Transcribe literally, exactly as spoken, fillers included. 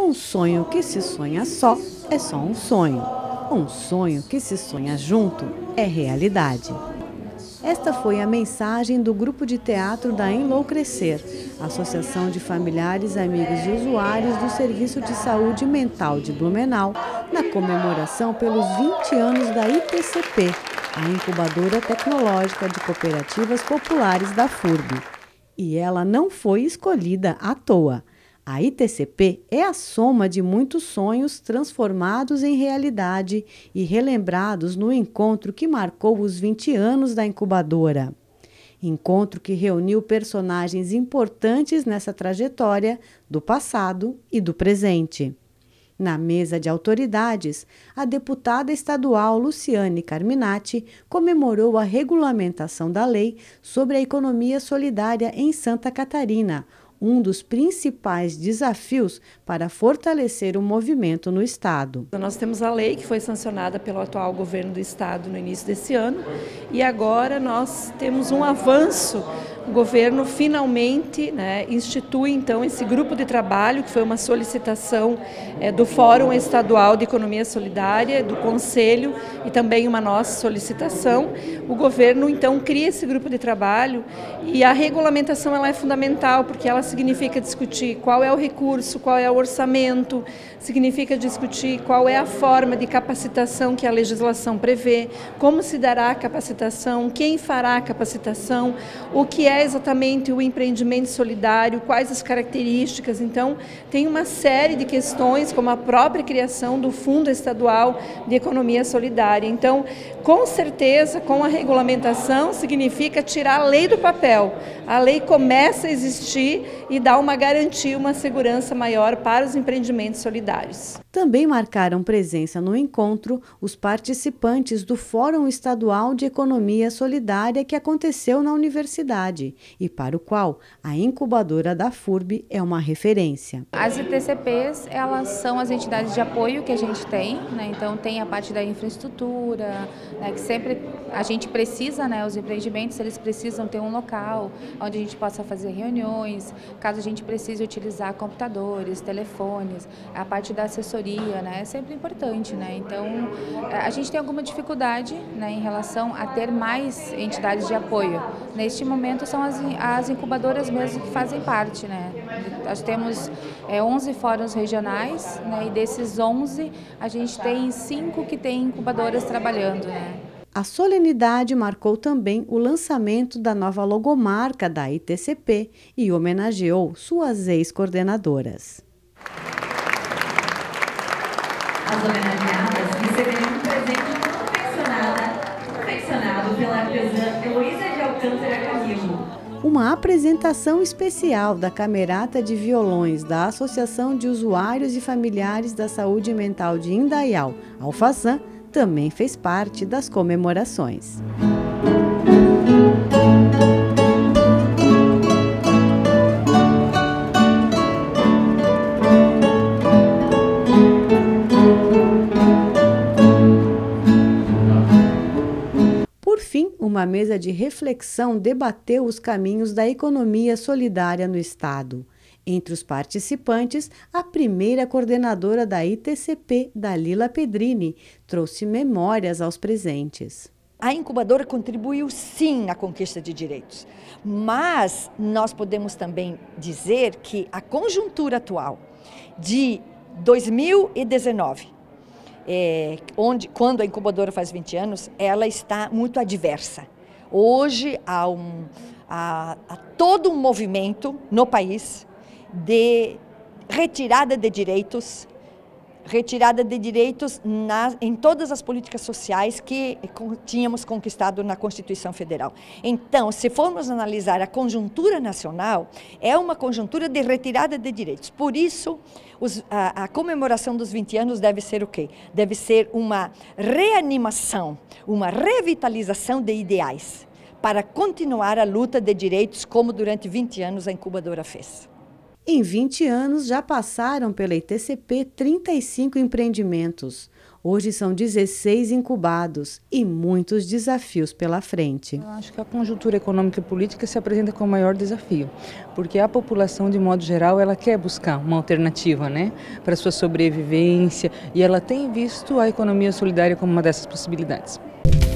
Um sonho que se sonha só é só um sonho. Um sonho que se sonha junto é realidade. Esta foi a mensagem do grupo de teatro da Enloucrescer, Associação de Familiares, Amigos e Usuários do Serviço de Saúde Mental de Blumenau, na comemoração pelos vinte anos da I T C P, a Incubadora Tecnológica de Cooperativas Populares da F U R B. E ela não foi escolhida à toa. A I T C P é a soma de muitos sonhos transformados em realidade e relembrados no encontro que marcou os vinte anos da incubadora. Encontro que reuniu personagens importantes nessa trajetória do passado e do presente. Na mesa de autoridades, a deputada estadual Luciane Carminati comemorou a regulamentação da lei sobre a economia solidária em Santa Catarina, um dos principais desafios para fortalecer o movimento no Estado. Nós temos a lei que foi sancionada pelo atual governo do Estado no início desse ano e agora nós temos um avanço. O governo finalmente, né, institui então esse grupo de trabalho, que foi uma solicitação é, do Fórum Estadual de Economia Solidária, do Conselho e também uma nossa solicitação. O governo então cria esse grupo de trabalho e a regulamentação ela é fundamental porque ela significa discutir qual é o recurso, qual é o orçamento, significa discutir qual é a forma de capacitação que a legislação prevê, como se dará a capacitação, quem fará a capacitação, o que é exatamente o empreendimento solidário, quais as características. Então, tem uma série de questões, como a própria criação do Fundo Estadual de Economia Solidária. Então, com certeza, com a regulamentação, significa tirar a lei do papel. A lei começa a existir e dá uma garantia, uma segurança maior para os empreendimentos solidários. Também marcaram presença no encontro os participantes do Fórum Estadual de Economia Solidária que aconteceu na universidade e para o qual a incubadora da F U R B é uma referência. As I T C Ps, elas são as entidades de apoio que a gente tem, né? Então tem a parte da infraestrutura, né? Que sempre a gente precisa, né? Os empreendimentos, eles precisam ter um local onde a gente possa fazer reuniões, caso a gente precise utilizar computadores, telefones, a parte da assessoria, né? É sempre importante, né? Então a gente tem alguma dificuldade, né? Em relação a ter mais entidades de apoio. Neste momento são as, as incubadoras mesmo que fazem parte, né? Nós temos é, onze fóruns regionais, né? E desses onze a gente tem cinco que tem incubadoras trabalhando, né? A solenidade marcou também o lançamento da nova logomarca da I T C P e homenageou suas ex-coordenadoras. As homenageadas receberão um presente confeccionado, confeccionado pela artesã Heloísa de Alcântara Camilo. Uma apresentação especial da Camerata de Violões da Associação de Usuários e Familiares da Saúde Mental de Indaial, Alfazan, também fez parte das comemorações. Por fim, uma mesa de reflexão debateu os caminhos da economia solidária no Estado. Entre os participantes, a primeira coordenadora da I T C P, Dalila Pedrini, trouxe memórias aos presentes. A incubadora contribuiu sim na conquista de direitos, mas nós podemos também dizer que a conjuntura atual de dois mil e dezenove, é, onde, quando a incubadora faz vinte anos, ela está muito adversa. Hoje há, um, há, há todo um movimento no país de retirada de direitos, retirada de direitos na, em todas as políticas sociais que tínhamos conquistado na Constituição Federal. Então, se formos analisar a conjuntura nacional, é uma conjuntura de retirada de direitos. Por isso, os, a, a comemoração dos vinte anos deve ser o quê? Deve ser uma reanimação, uma revitalização de ideais, para continuar a luta de direitos como durante vinte anos a incubadora fez. Em vinte anos, já passaram pela I T C P trinta e cinco empreendimentos. Hoje são dezesseis incubados e muitos desafios pela frente. Eu acho que a conjuntura econômica e política se apresenta como o maior desafio, porque a população, de modo geral, ela quer buscar uma alternativa, né, para sua sobrevivência, e ela tem visto a economia solidária como uma dessas possibilidades.